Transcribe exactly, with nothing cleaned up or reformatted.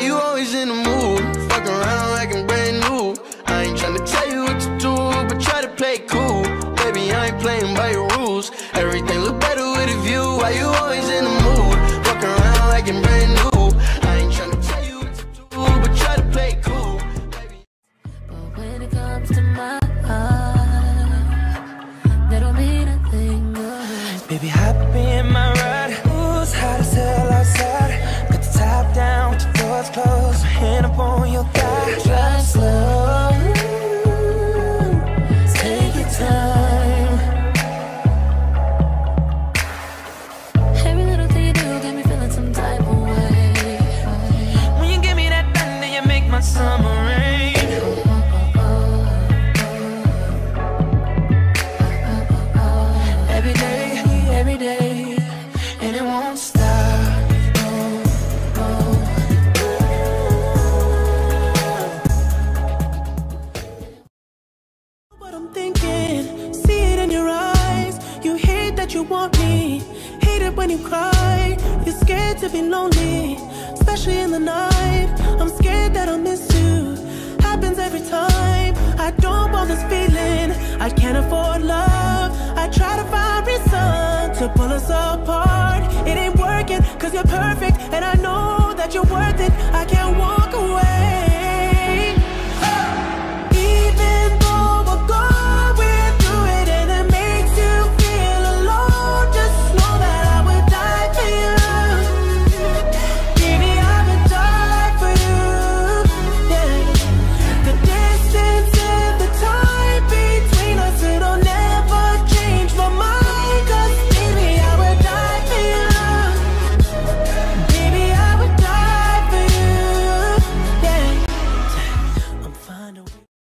you always in the mood? Fuck around like I'm brand new. I ain't tryna tell you what to do, but try to play cool. Baby, I ain't playing by your rules. Everything look better with a view. Why you always in the mood? Fuck around like I'm brand new. I ain't tryna tell you what to do, but try to play cool. Baby. But when it comes to my heart, that don't mean a thing. Good. Baby, hop in my ride. Ooh, it's hot as hell outside. Got the top down with the doors closed. My hand up on your thigh. Drive slow. Take your time. Every little thing you do got me feeling some type of way. When you give me that thunder, you make my summer rain. Every day, every day, and it won't stop. Oh, oh. What I'm thinking, see it in your eyes. You hate that you want me, hate it when you cry. You're scared to be lonely, especially in the night. I'm scared that I'll miss you, happens every time. I don't want this feeling, I can't afford love. I try to find reason to pull us apart. It ain't working, cause you're perfect, and I know that you're worth it. I can't want